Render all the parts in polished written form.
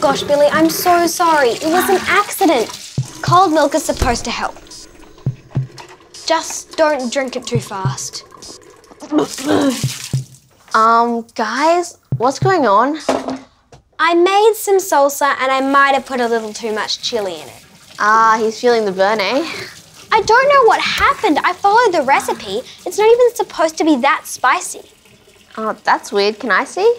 gosh, Billy, I'm so sorry. It was an accident. Cold milk is supposed to help. Just don't drink it too fast. Guys, what's going on? I made some salsa and I might have put a little too much chili in it. He's feeling the burn, eh? I don't know what happened. I followed the recipe. It's not even supposed to be that spicy. Oh, that's weird. Can I see?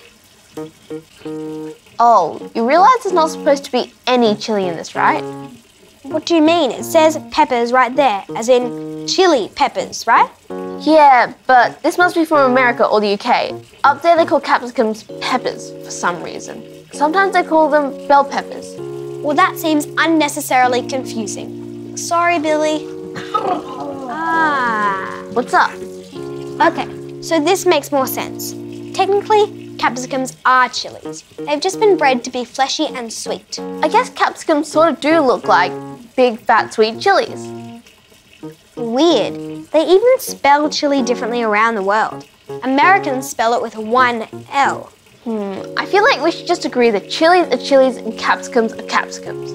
Oh, you realise there's not supposed to be any chili in this, right? What do you mean? It says peppers right there, as in chili peppers, right? Yeah, but this must be from America or the UK. Up there they call capsicums peppers for some reason. Sometimes they call them bell peppers. Well, that seems unnecessarily confusing. Sorry, Billy. What's up? Okay, so this makes more sense. Technically, capsicums are chilies. They've just been bred to be fleshy and sweet. I guess capsicums sort of do look like big, fat, sweet chilies. Weird. They even spell chili differently around the world. Americans spell it with one L. I feel like we should just agree that chilies are chilies and capsicums are capsicums.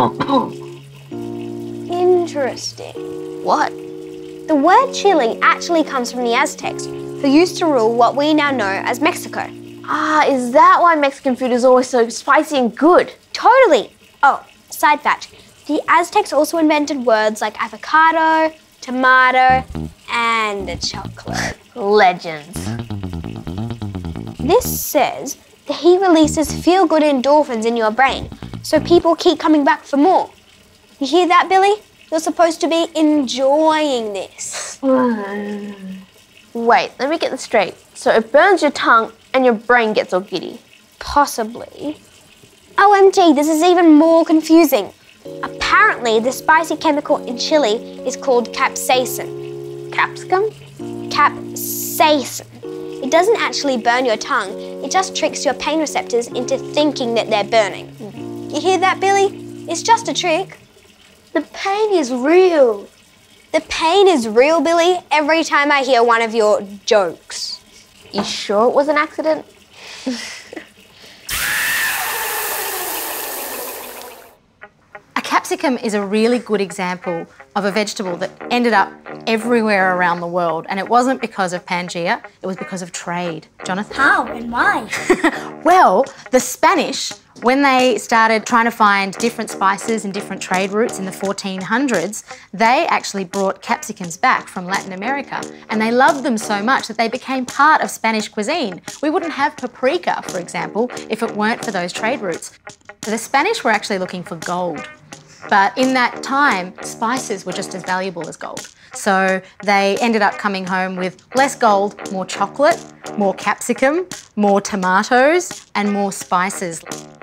Interesting. What? The word chili actually comes from the Aztecs, who used to rule what we now know as Mexico. Is that why Mexican food is always so spicy and good? Totally. Oh, side fact. The Aztecs also invented words like avocado, tomato, and chocolate. Legends. This says the heat releases feel-good endorphins in your brain, so people keep coming back for more. You hear that, Billy? You're supposed to be enjoying this. Wait, let me get this straight. So it burns your tongue and your brain gets all giddy. Possibly. OMG, this is even more confusing. Apparently, the spicy chemical in chili is called capsaicin. Capsicum? Capsaicin. It doesn't actually burn your tongue, it just tricks your pain receptors into thinking that they're burning. You hear that, Billy? It's just a trick. The pain is real. The pain is real, Billy, every time I hear one of your jokes. You sure it was an accident? A capsicum is a really good example of a vegetable that ended up everywhere around the world, and it wasn't because of Pangea, it was because of trade. Jonathan? How and why? Well, the Spanish, when they started trying to find different spices and different trade routes in the 1400s, they actually brought capsicums back from Latin America, and they loved them so much that they became part of Spanish cuisine. We wouldn't have paprika, for example, if it weren't for those trade routes. The Spanish were actually looking for gold. But in that time, spices were just as valuable as gold. So they ended up coming home with less gold, more chocolate, more capsicum, more tomatoes, and more spices.